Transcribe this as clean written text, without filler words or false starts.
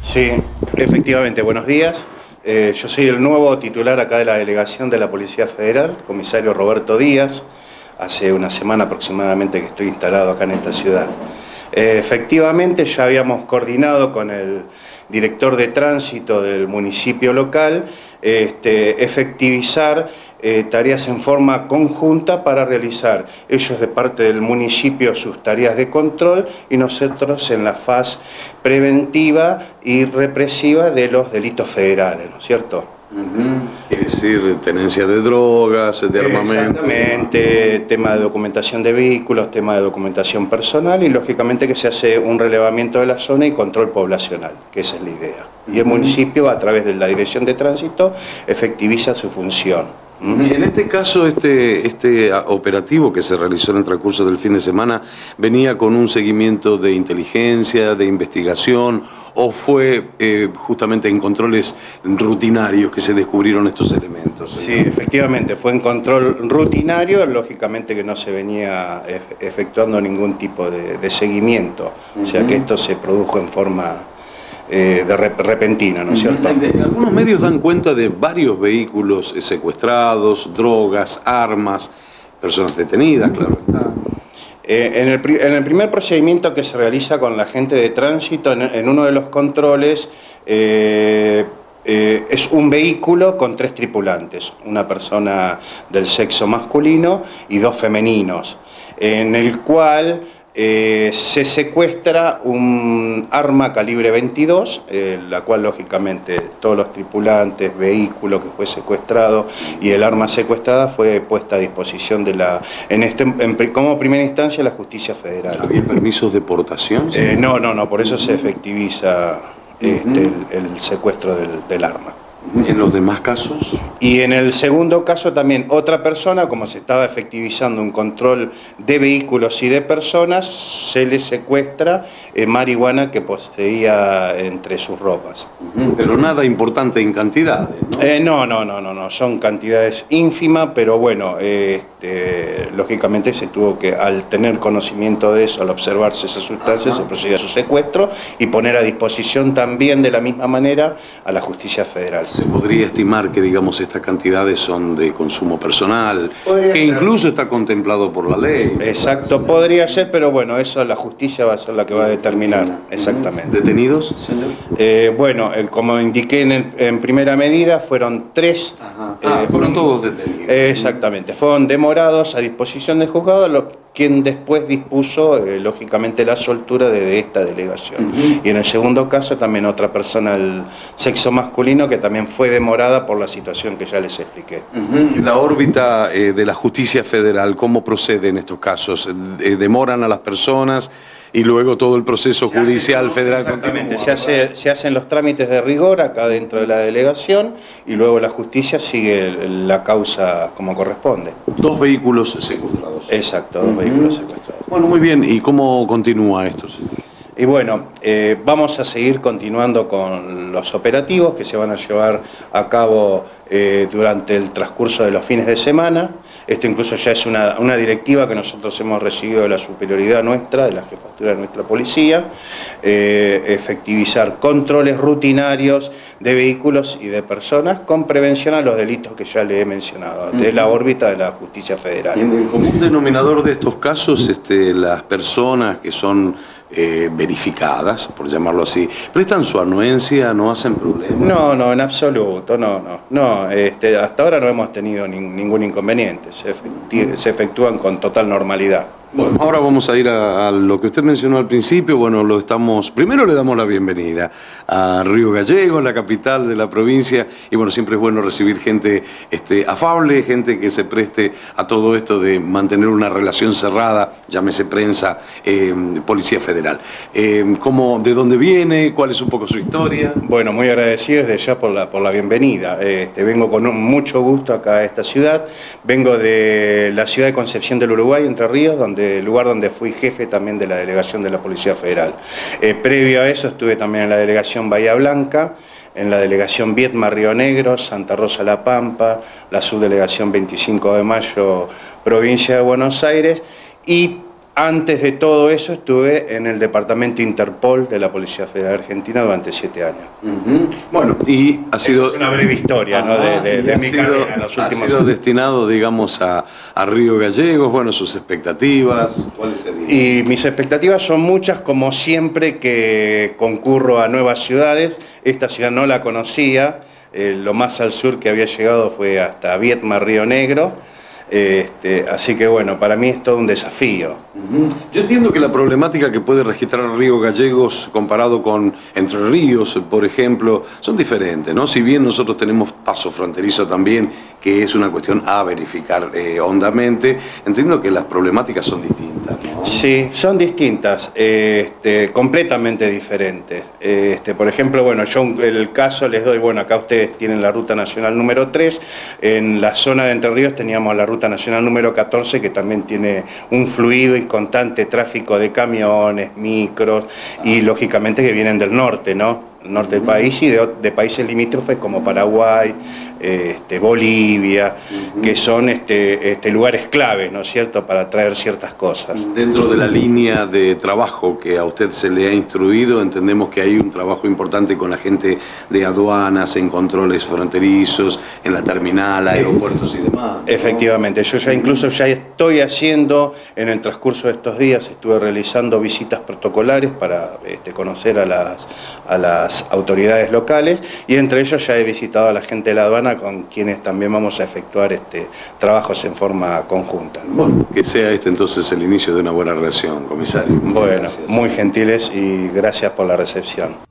Sí, efectivamente, buenos días. Yo soy el nuevo titular acá de la delegación de la Policía Federal, comisario Roberto Díaz. Hace una semana aproximadamente que estoy instalado acá en esta ciudad. Efectivamente, ya habíamos coordinado con el director de tránsito del municipio local efectivizar tareas en forma conjunta para realizar ellos de parte del municipio sus tareas de control y nosotros en la fase preventiva y represiva de los delitos federales, ¿no es cierto? Quiere decir, tenencia de drogas, de armamento. Exactamente, tema de documentación de vehículos, tema de documentación personal y lógicamente que se hace un relevamiento de la zona y control poblacional, que esa es la idea. Y el municipio, a través de la Dirección de Tránsito, efectiviza su función. Y en este caso, este operativo que se realizó en el transcurso del fin de semana, ¿venía con un seguimiento de inteligencia, de investigación, o fue justamente en controles rutinarios que se descubrieron estos elementos? Sí, efectivamente, fue en control rutinario, lógicamente que no se venía efectuando ningún tipo de seguimiento, o sea que esto se produjo en forma repentina, ¿no es cierto? Algunos medios dan cuenta de varios vehículos secuestrados, drogas, armas, personas detenidas, claro está. En el primer procedimiento que se realiza con la gente de tránsito, en uno de los controles, es un vehículo con 3 tripulantes, una persona del sexo masculino y 2 femeninos, en el cual se secuestra un arma calibre 22, la cual lógicamente todos los tripulantes, vehículo que fue secuestrado y el arma secuestrada fue puesta a disposición de como primera instancia la Justicia Federal. ¿Había permisos de portación? No, por eso se efectiviza el secuestro del arma. ¿En los demás casos? Y en el segundo caso también otra persona, como se estaba efectivizando un control de vehículos y de personas, se le secuestra marihuana que poseía entre sus ropas. Pero nada importante en cantidades, ¿no? No, son cantidades ínfimas, pero bueno, lógicamente se tuvo que, al tener conocimiento de eso, al observarse esas sustancias, se procedió a su secuestro y poner a disposición también de la misma manera a la Justicia Federal. Se podría estimar que, digamos, estas cantidades son de consumo personal, Podría que ser. Incluso está contemplado por la ley. Exacto, podría ser, pero bueno, eso la justicia va a ser la que va a determinar, exactamente. ¿Detenidos, señor? Bueno, como indiqué en primera medida, fueron 3. Fueron todos detenidos. Exactamente, fueron demorados a disposición del juzgado, quien después dispuso, lógicamente, la soltura de esta delegación. Y en el segundo caso también otra persona del sexo masculino que también fue demorada por la situación que ya les expliqué. La órbita de la Justicia Federal, ¿cómo procede en estos casos? ¿Demoran a las personas y luego todo el proceso judicial federal Exactamente, continúa? se hacen los trámites de rigor acá dentro de la delegación y luego la justicia sigue la causa como corresponde. 2 vehículos secuestrados. Exacto, 2 vehículos secuestrados. Bueno, muy bien. ¿Y cómo continúa esto, señor? Y bueno, vamos a seguir continuando con los operativos que se van a llevar a cabo durante el transcurso de los fines de semana. Esto incluso ya es una directiva que nosotros hemos recibido de la superioridad nuestra, de la jefatura de nuestra policía, efectivizar controles rutinarios de vehículos y de personas con prevención a los delitos que ya le he mencionado, de la órbita de la Justicia Federal. En el común denominador de estos casos, las personas que son verificadas, por llamarlo así, prestan su anuencia, no hacen problemas. No, en absoluto, no. Hasta ahora no hemos tenido ningún inconveniente, se efectúan con total normalidad. Bueno, ahora vamos a ir a lo que usted mencionó al principio. Bueno, primero le damos la bienvenida a Río Gallegos, la capital de la provincia, y bueno, siempre es bueno recibir gente afable, gente que se preste a todo esto de mantener una relación cerrada, llámese prensa, Policía Federal. ¿De dónde viene? ¿Cuál es un poco su historia? Bueno, muy agradecido desde ya por la bienvenida. Vengo con mucho gusto acá a esta ciudad. Vengo de la ciudad de Concepción del Uruguay, Entre Ríos, lugar donde fui jefe también de la delegación de la Policía Federal. Previo a eso estuve también en la delegación Bahía Blanca, en la delegación Viedma Río Negro, Santa Rosa La Pampa, la subdelegación 25 de Mayo, provincia de Buenos Aires, y Antes de todo eso estuve en el departamento Interpol de la Policía Federal Argentina durante 7 años. Bueno, y ha sido... Es una breve historia, ¿no? de mi carrera en los últimos ha sido años. destinado, digamos, a Río Gallegos. Bueno, sus expectativas, ¿cuáles serían? Y mis expectativas son muchas, como siempre que concurro a nuevas ciudades. Esta ciudad no la conocía, lo más al sur que había llegado fue hasta Viedma, Río Negro. Así que bueno, para mí es todo un desafío. Yo entiendo que la problemática que puede registrar Río Gallegos comparado con Entre Ríos, por ejemplo, son diferentes, ¿no? Si bien nosotros tenemos paso fronterizo también, que es una cuestión a verificar hondamente, entiendo que las problemáticas son distintas, ¿no? Sí, son distintas, completamente diferentes. Por ejemplo, bueno, yo el caso les doy, bueno, acá ustedes tienen la Ruta Nacional número 3, en la zona de Entre Ríos teníamos la Ruta Nacional número 14, que también tiene un fluido y constante tráfico de camiones, micros, y lógicamente que vienen del norte, ¿no? Norte del país y de países limítrofes como Paraguay, Bolivia, que son lugares clave, ¿no es cierto?, para traer ciertas cosas. Dentro de la línea de trabajo que a usted se le ha instruido, entendemos que hay un trabajo importante con la gente de aduanas, en controles fronterizos, en la terminal, aeropuertos y demás, ¿no? Efectivamente, yo ya incluso ya estoy haciendo, en el transcurso de estos días, estuve realizando visitas protocolares para conocer a las autoridades locales, y entre ellos ya he visitado a la gente de la aduana, con quienes también vamos a efectuar trabajos en forma conjunta. Bueno, que sea entonces el inicio de una buena relación, comisario. Muchas bueno, gracias. muy gentiles y gracias por la recepción.